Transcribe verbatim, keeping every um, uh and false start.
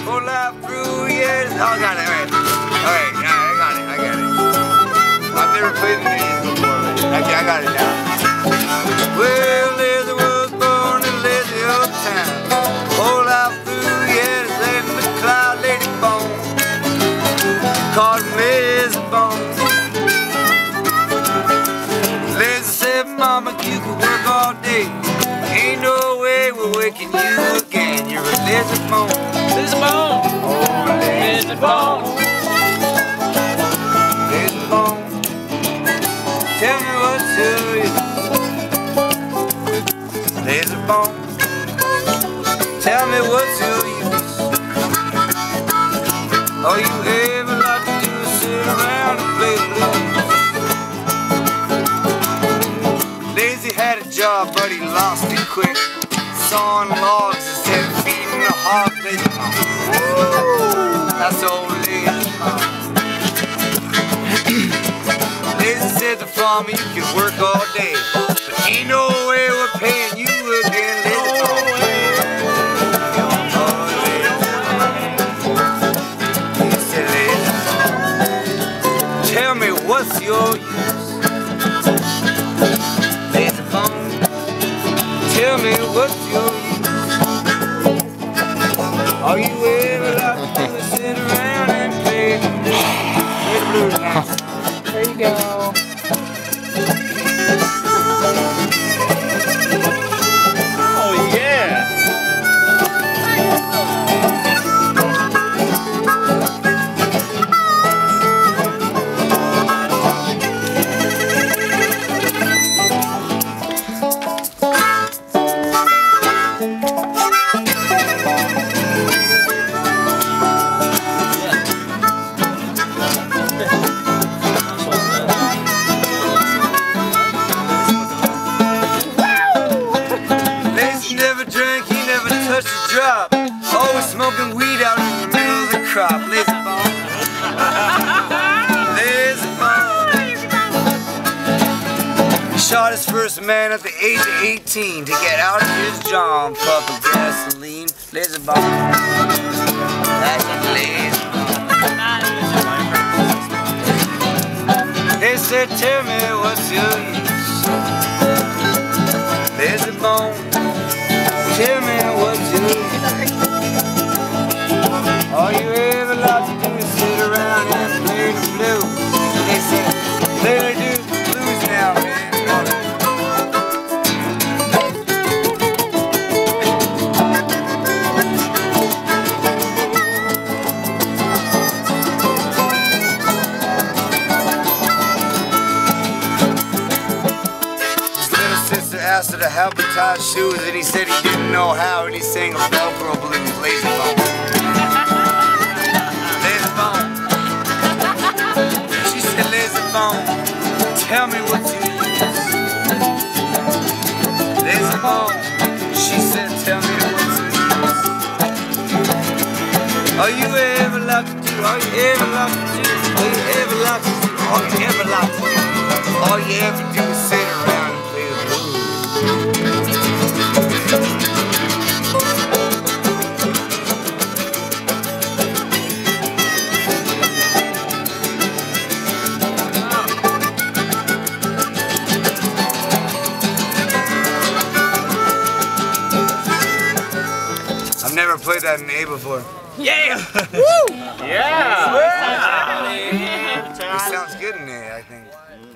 Pull out through, yes. Oh, I got it, alright. Alright, yeah, I got it, I got it. I've never played the music before, but okay, I got it now. Well, Lizzie was born in Lizzie Uptown. Pull out through, yes, in the cloud lady bone. Called Lizzie Bone. Lizzie said, Mama, you can work all day. Ain't no way we're waking you again. You're a Lizzie Bone. Lizzie Bone. Oh, Lizzie Bone. Lizzie Bone. Tell me what's to you. Lizzie Bone. Tell me what's to you. All you ever like to do is sit around and play blues. Lizzie had a job, but he lost it quick. Sawing logs instead of feeding the hog. Lizzie Bone. That's old Lizzie Bone. Lizzie said the farmer you can work all day, but ain't no way we're paying you again, Lizzie Bone. Oh, Lizzie Bone. He said, Lizzie Bone, tell me what's your use? Lizzie Bone, tell me what's your use? All you ever like to do is sit around and play the blues. Play the blues now. There you go. Oh yeah. Touch a drop, always smoking weed out in the middle of the crop. Lizzie Bone, Lizzie Bone. He shot his first man at the age of eighteen to get out of his jaw and puff of gasoline. Lizzie Bone, that's a Lizzie Bone. They said, tell me what's your use? Lizzie Bone. Tell me what's your use. All you ever like to do is sit around and play the blues. They say, play the blues now, man. Asked her to help him tie his shoes, and he said he didn't know how, and he sang a Velcro blues. Lizzie Bone. Lizzie Bone. She said, Lizzie Bone, tell me what you use. Lizzie Bone. She said, tell me what you use. All you ever like to do, all you ever like to do, all you ever like to do, all you ever like to do, all you ever do is sit around and play the blues. I've never played that in A before. Yeah! Woo! Yeah! It sounds good in A, I think.